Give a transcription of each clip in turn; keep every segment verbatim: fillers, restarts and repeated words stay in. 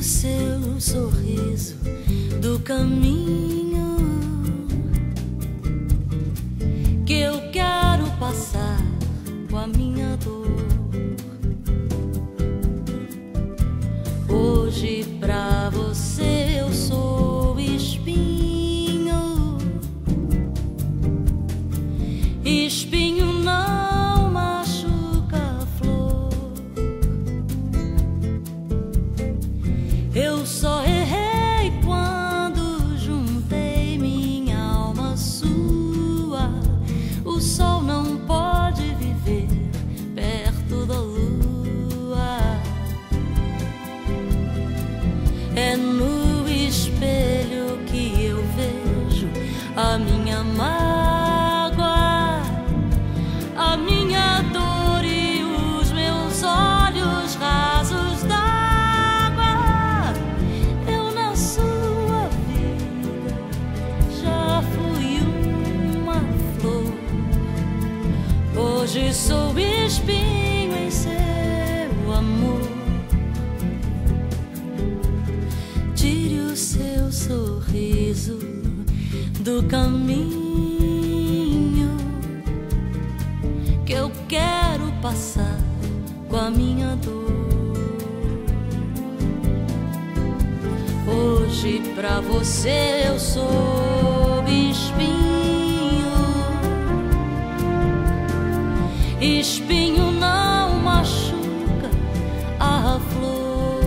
seu sorriso do caminho que eu quero passar com a minha dor. Hoje pra você eu sou espinho, espinho não machuca a flor. Eu só errei quando juntei minha alma sua. O sol não pode viver perto da lua. É no espelho que eu vejo a minha mágoa, a minha dor e os meus olhos rasos d'água. Eu na sua vida já fui uma flor. Hoje sou espinho em seu amor. Tire o seu sorriso do caminho que eu quero passar com a minha dor. Hoje pra você eu sou espinho, espinho não machuca a flor.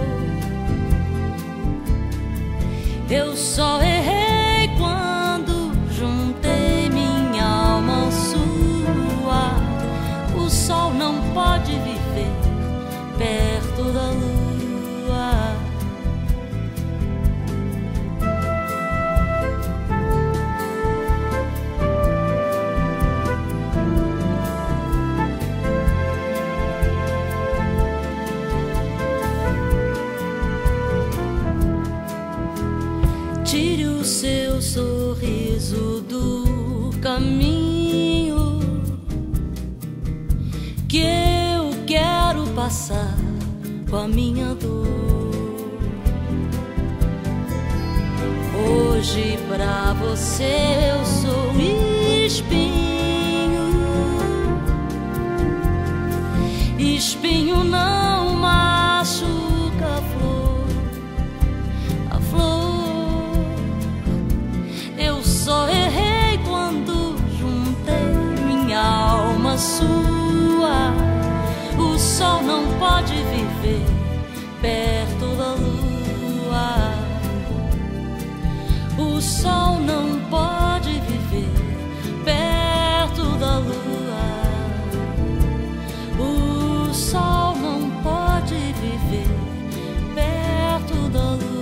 Eu só errei quando juntei minha alma sua. O sol não pode viver perto da lua. Tire o seu sorriso do caminho que eu quero passar com a minha dor. Hoje pra você eu sou espinho, espinho não machuca a flor, a flor. Eu só errei quando juntei minha alma sua. O sol não pode viver perto da lua. O sol não pode viver perto da lua. O sol não pode viver perto da lua.